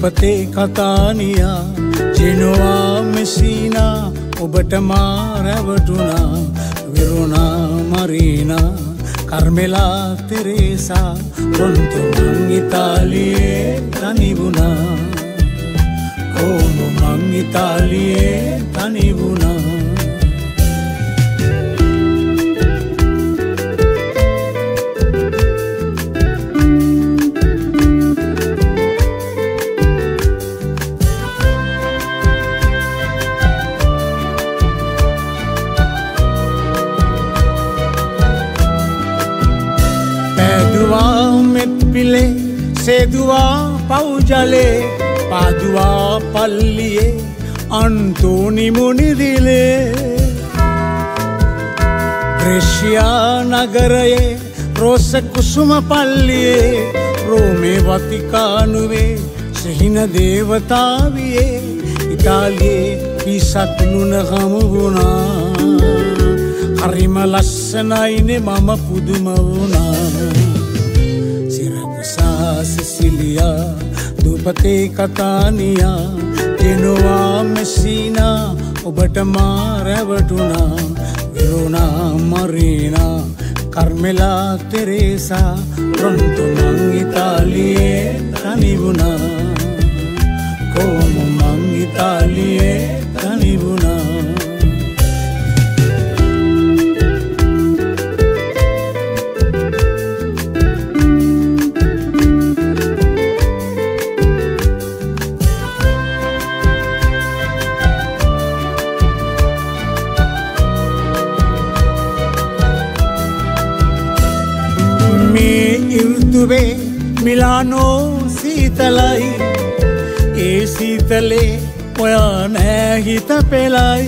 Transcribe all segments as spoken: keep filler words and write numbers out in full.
දුපතේ කතානියා ජෙනෝවා මෙසීනා ඔබට මා රැවටුණා විරුණා මරීනා කර්මෙලා තෙරේසා රොන්තු මං ඉතාලියේ තනි වුණා කොමු මං ඉතාලියේ තනි වුණා පිලේ සේදුවා පවුජලේ පාදුවා පල්ලියේ අන්තෝනි මුනිදිලේ ප්‍රේෂියා නගරයේ රෝස කුසුම පල්ලියේ රෝමේ වතිකානුවේ සිහින දේවතාවියේ ඉතාලියේ පිසත් නුන හමු වුණා හරිම ලස්සනයිනේ මම පුදුම වුණා Sicilia, දුපතේ කතානියා ජෙනෝවා මෙසීනා ඔබට මා රැවටුණා විරුණා මරීනා කර්මෙලා තෙරේසා රොන්තු මං ඉතාලියේ තනි වුණා කොමු මං ඉතාලියේ තනි වුණා මිලානෝ සීතලයි ඒ සීතලේ ඔයා නෑ හිත පෙලයි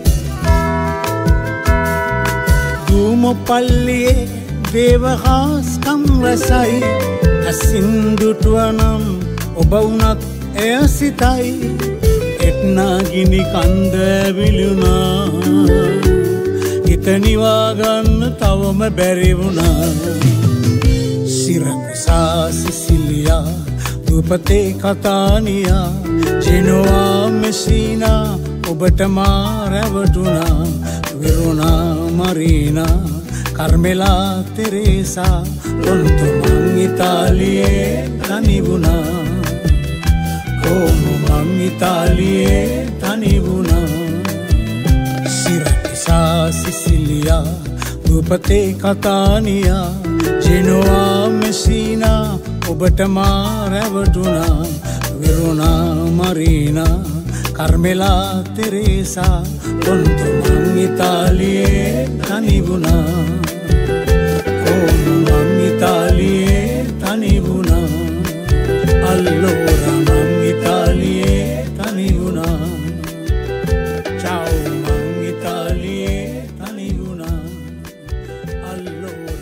දුමු පල්ලියේ දේවහාස්කම් රසයි අසින් දුටුවනම් ඔබ වුණත් එය සිතයි එත්නා ගිනි කන්ද විලුණා හිත නිවාගන්න තවම බැරි වුණා Siracusa, Sicilia, දුපතේ කතානියා ජෙනෝවා මෙසීනා ඔබට මා රැවටුණා විරුණා මරීනා කර්මෙලා තෙරේසා රොන්තු මං ඉතාලියේ තනි වුණා කොමු මං ඉතාලියේ තනි වුණා Siracusa, Sicilia, දුපතේ කතානියා ජෙනෝවා මෙසීනා ඔබට මා රැවටුණා විරුණා මරීනා කර්මෙලා තෙරේසා රොන්තු මං ඉතාලියේ තනි වුණා කොමු මං ඉතාලියේ තනි වුණා අල්ලෝරා මං ඉතාලියේ තනි වුණා චාව් මං ඉතාලියේ තනි වුණා අල්ලෝරා